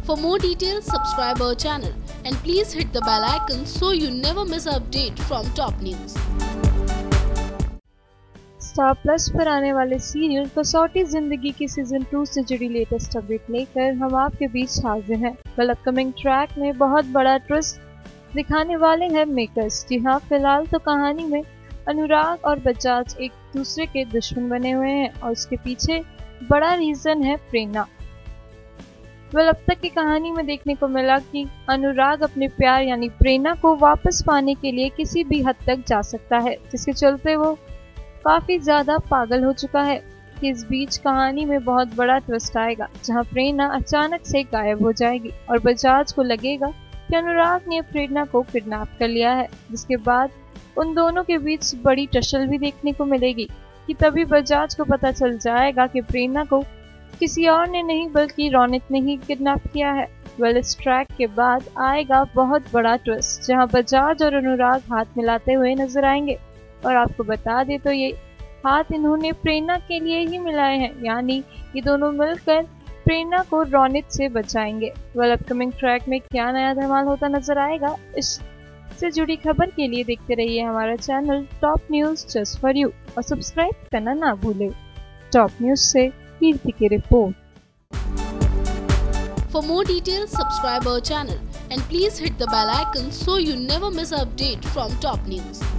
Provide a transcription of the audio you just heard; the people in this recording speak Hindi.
For more details, subscribe our channel and please hit the bell icon so you never miss an update from top news. Star Plus पर आने वाले सीरियल कसौटी जिंदगी की सीजन 2 से जुड़ी लेटेस्ट अपडेट लेकर हम आपके बीच हाजिर हैं। कल अपकमिंग ट्रैक में बहुत बड़ा ट्विस्ट दिखाने वाले हैं मेकर्स। जी हाँ, फिलहाल तो कहानी में अनुराग और बजाज एक दूसरे के दुश्मन बने हुए हैं और उसके पीछे बड़ा रीजन है प्रेरणा। अब तक की कहानी में देखने को मिला कि अनुराग अपने प्यार यानी प्रेरणा को वापस पाने के लिए किसी भी हद तक जा सकता है, जिसके चलते वो काफी ज्यादा पागल हो चुका है। कि इस बीच कहानी में बहुत बड़ा ट्विस्ट आएगा, जहां प्रेरणा अचानक से गायब हो जाएगी और बजाज को लगेगा कि अनुराग ने प्रेरणा को किडनैप कर लिया है, जिसके बाद उन दोनों के बीच बड़ी टसल भी देखने को मिलेगी। कि तभी बजाज को पता चल जाएगा कि प्रेरणा को किसी और ने नहीं बल्कि रौनक ने ही किडनैप किया है। इस ट्रैक के बाद आएगा बहुत बड़ा ट्विस्ट, जहां बजाज और अनुराग हाथ मिलाते हुए नजर आएंगे। और आपको बता दें तो ये हाथ इन्होंने प्रेरणा के लिए ही मिलाए हैं, यानी ये दोनों मिलकर प्रेरणा को रौनक से बचाएंगे। अपकमिंग ट्रैक में क्या नया धमाल होता नजर आएगा, इससे जुड़ी खबर के लिए देखते रहिए हमारा channel top news just for you और सब्सक्राइब करना ना भूले। टॉप न्यूज से कीर्ति की report. For more details, subscribe our channel and please hit the bell icon so you never miss an update from top news.